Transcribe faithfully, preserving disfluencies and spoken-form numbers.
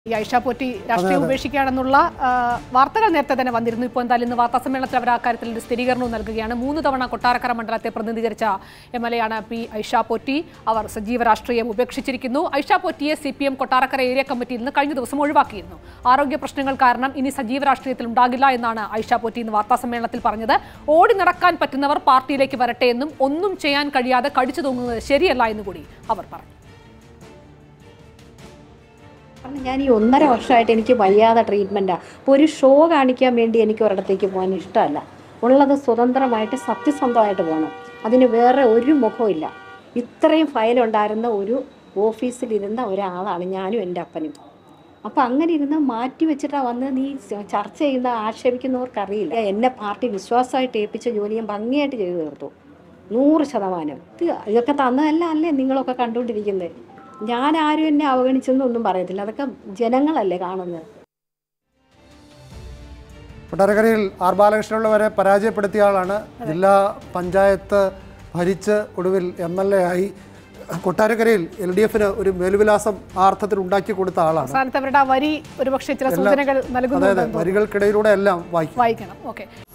ഐഷ പോറ്റി രാഷ്ട്രീയം ഉപേക്ഷിക്കുകയാണെന്നുള്ള വാർത്തകൾ നേരത്തെ തന്നെ വന്നിരുന്നു. ഇപ്പോൾ എന്തായാലും ഇന്ന് വാർത്താസമ്മേളനത്തിൽ അവർ അക്കാര്യത്തിൽ ഒരു സ്ഥിരീകരണവും നൽകുകയാണ്. മൂന്ന് തവണ കൊട്ടാരക്കര മണ്ഡലത്തെ പ്രതിനിധീകരിച്ച എം എൽ എ ആണ് പി ഐഷ പോറ്റി. അവർ സജീവ രാഷ്ട്രീയം ഉപേക്ഷിച്ചിരിക്കുന്നു. ഐഷ പോറ്റിയെ C P M Kottarakkara area കമ്മിറ്റിയിൽ നിന്ന് കഴിഞ്ഞ ദിവസം ഒഴിവാക്കിയിരുന്നു. ആരോഗ്യ പ്രശ്നങ്ങൾ കാരണം ഇനി സജീവ രാഷ്ട്രീയത്തിൽ ഉണ്ടാകില്ല എന്നാണ് ഐഷ പോറ്റി ഇന്ന് വാർത്താസമ്മേളനത്തിൽ പറഞ്ഞത്. ഓടി നടക്കാൻ പറ്റുന്നവർ പാർട്ടിയിലേക്ക് വരട്ടെ എന്നും ഒന്നും ചെയ്യാൻ കഴിയാതെ കടിച്ചു തൂങ്ങുന്നത് ശരിയല്ല എന്നുകൂടി അവർ പറഞ്ഞു. ഞാൻ ഈ ഒന്നര വർഷമായിട്ട് എനിക്ക് വയ്യാതെ ട്രീറ്റ്മെൻറ്റാണ്. അപ്പോൾ ഒരു ഷോ കാണിക്കാൻ വേണ്ടി എനിക്ക് ഒരിടത്തേക്ക് പോകാൻ ഇഷ്ടമല്ല. ഉള്ളത് സ്വതന്ത്രമായിട്ട് സത്യസന്ധമായിട്ട് പോകണം. അതിന് വേറെ ഒരു മുഖമില്ല. ഇത്രയും ഫയലുണ്ടായിരുന്ന ഒരു ഓഫീസിലിരുന്ന ഒരാളാണ് ഞാനും എൻ്റെ അപ്പനും. അപ്പോൾ അങ്ങനെ ഇരുന്ന് മാറ്റി വെച്ചിട്ടാണ് വന്ന് നീ ചർച്ച ചെയ്യുന്ന ആക്ഷേപിക്കുന്നവർക്കറിയില്ല. എന്നെ പാർട്ടി വിശ്വാസമായിട്ട് ഏൽപ്പിച്ച ജോലി ഞാൻ ഭംഗിയായിട്ട് ചെയ്തു തീർത്തു, നൂറ് ശതമാനം. ഇതൊക്കെ തന്നതല്ല അല്ലേ നിങ്ങളൊക്കെ കണ്ടുകൊണ്ടിരിക്കുന്നത്. ഞാൻ ആരും എന്നെ അവഗണിച്ചെന്നൊന്നും പറയത്തില്ല. അതൊക്കെ ജനങ്ങളല്ലേ കാണുന്നത്. കൊട്ടാരക്കരയിൽ ആർ ബാലകൃഷ്ണനുള്ളവരെ പരാജയപ്പെടുത്തിയ ആളാണ്. ജില്ലാ പഞ്ചായത്ത് ഭരിച്ച് ഒടുവിൽ എം എൽ എ ആയി. കൊട്ടാരക്കരയിൽ എൽ ഡി എഫിന് ഒരു മേൽവിലാസം ആ അർത്ഥത്തിൽ ഉണ്ടാക്കി കൊടുത്ത ആളാണ്. വരി ഒരുപക്ഷെ ചില സൂചനകൾ നൽകുന്നു. വരികൾക്കിടയിലൂടെ എല്ലാം വായിക്കണം. ഓക്കെ.